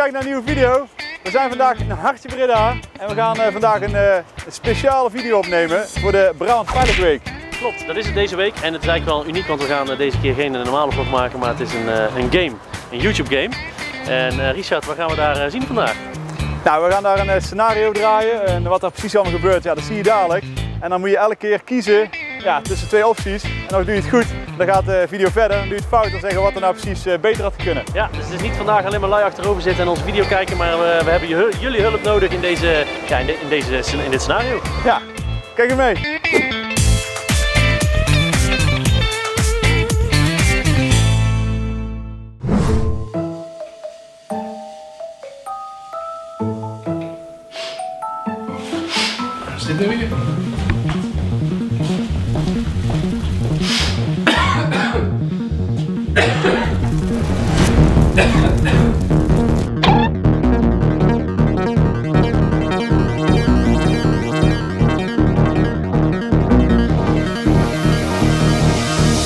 kijkt naar een nieuwe video. We zijn vandaag in Hartje Breda en we gaan vandaag een speciale video opnemen voor de Brabant Pilot Week. Klopt, dat is het deze week en het is eigenlijk wel uniek, want we gaan deze keer geen normale vlog maken, maar het is een game, een YouTube game. En Richard, wat gaan we daar zien vandaag? Nou, we gaan daar een scenario draaien en wat er precies allemaal gebeurt, ja, dat zie je dadelijk. En dan moet je elke keer kiezen tussen twee opties. En dan doe je het goed, dan gaat de video verder. Dan doe je het fout, dan zeggen wat er nou precies beter had kunnen. Ja, dus het is niet vandaag alleen maar lui achterover zitten en onze video kijken, maar we hebben jullie hulp nodig in dit scenario. Ja, kijk er mee. Zit er weer?